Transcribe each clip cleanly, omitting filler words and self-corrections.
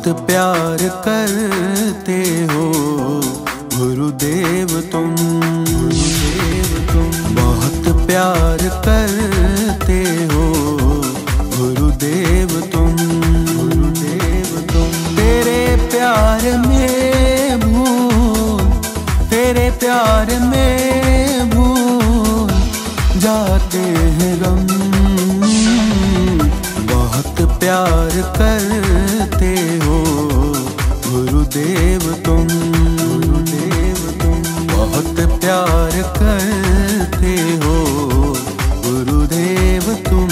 प्यार करते हो गुरुदेव तुम, बहुत प्यार करते हो गुरुदेव तुम, तेरे प्यार में भूल, तेरे प्यार में भूल जाते हैं गम। बहुत प्यार करते हो गुरुदेव तुम, बहुत प्यार करते हो गुरुदेव तुम।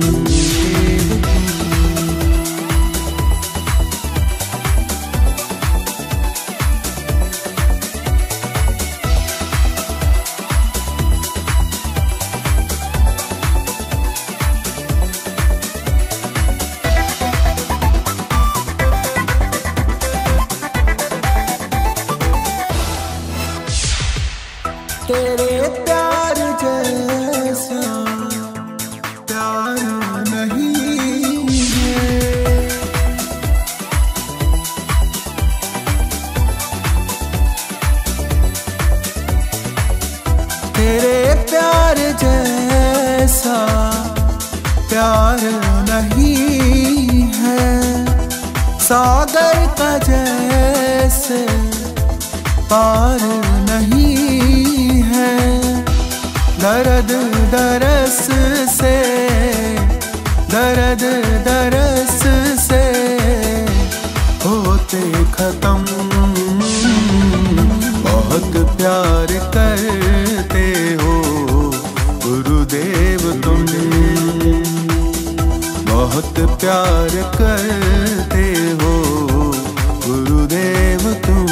तेरे प्यार जैसा प्यार नहीं है, तेरे प्यार जैसा प्यार नहीं है, सागर का जैसे पार नहीं है। दर्द दरस से, दर्द दरस से होते खत्म। बहुत प्यार करते हो गुरुदेव तुम, बहुत प्यार करते हो गुरुदेव तुम।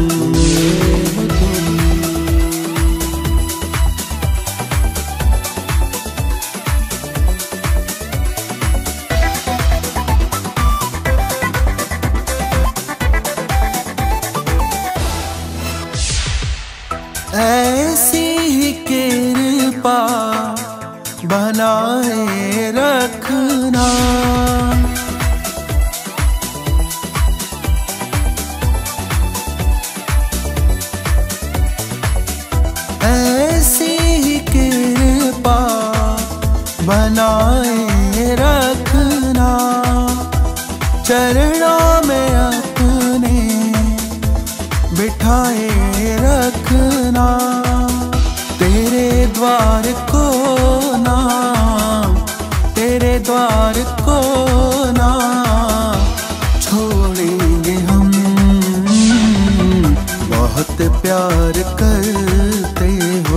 ऐसी ही कृपा बनाए रखना, ऐसी ही कृपा बनाए रखना, चरणों में अपने बिठाए रखना। तेरे द्वार को ना, तेरे द्वार को ना छोड़ेंगे हम। बहुत प्यार करते हो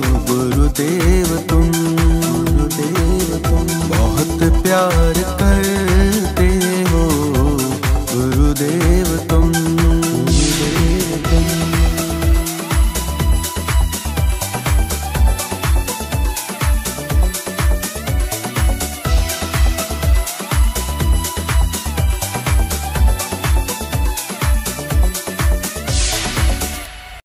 गुरुदेव तुम, गुरुदेव तुम, बहुत प्यार कर